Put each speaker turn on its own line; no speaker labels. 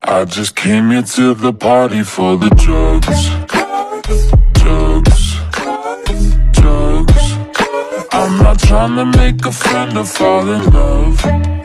I just came here to the party for the drugs. Drugs, drugs. I'm not trying to make a friend or fall in love.